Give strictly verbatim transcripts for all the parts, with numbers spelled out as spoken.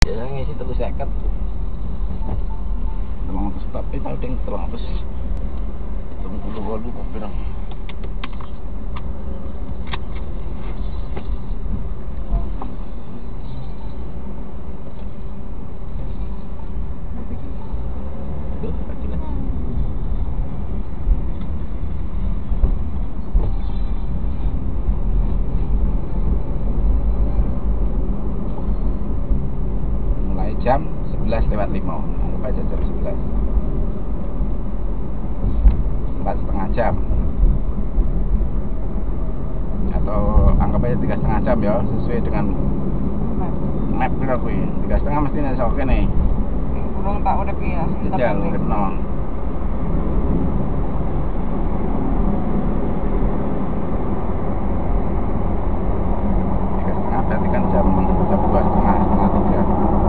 Biasanya ngisi terus seket. Telung atus tapi tau ding telung atus. Telung puluh walu kok pirang. Jam sebelas lewat lima, anggap aja jam sebelas, empat setengah jam atau anggap aja tiga setengah jam ya, sesuai dengan map kita kui tiga setengah mesti nih oke nih kurang tak udah ya jajal kena tiga setengah berarti kan jam jam dua setengah setengah tiga.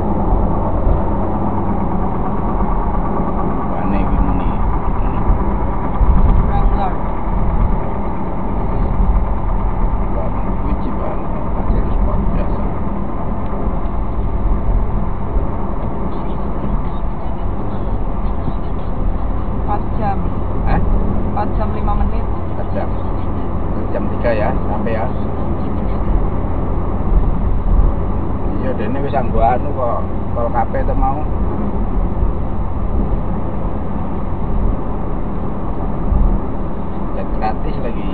empat jam lima menit. empat jam. Jam tiga ya, sampai ya. Iya, dene wis anggo anu kok tol K P itu mau. Dan gratis lagi.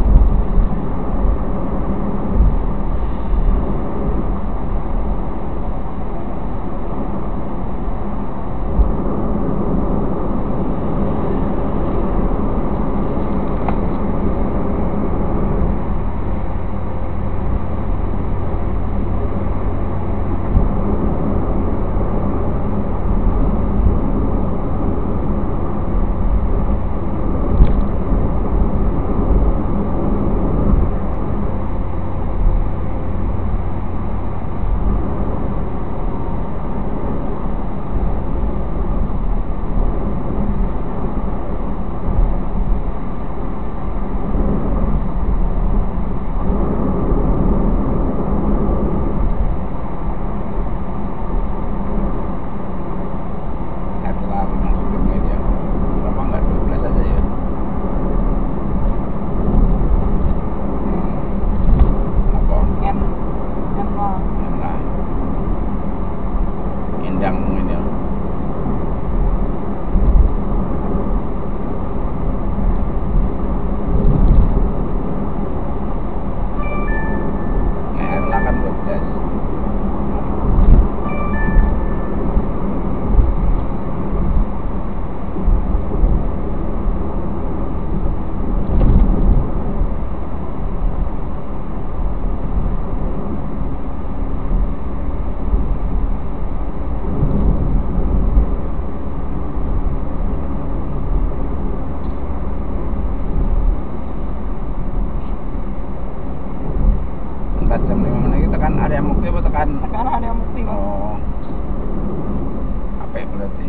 Jam lima menit kita kan area mukti apa tekan? Tekan area mukti. Oh. Apa berarti?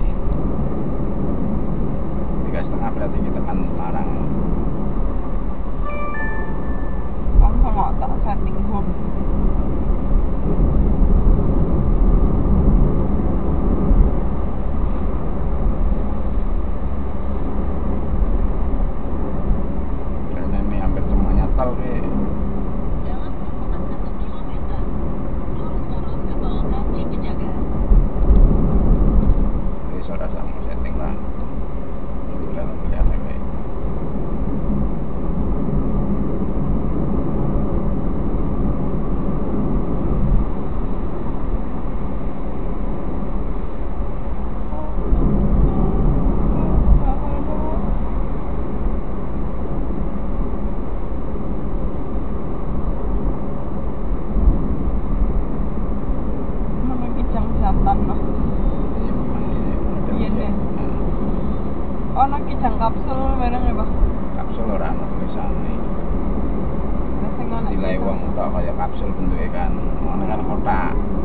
Tiga setengah berarti kita kan larang. Kamu nggak tak setting home. Karena ini hampir semuanya tol nih. Oh, nak kijang kapsul bareng ya, Pak? Kapsul ora ana tulisane. Nilai wong tok kaya kapsul bentuke kan. Ngono kan kotak.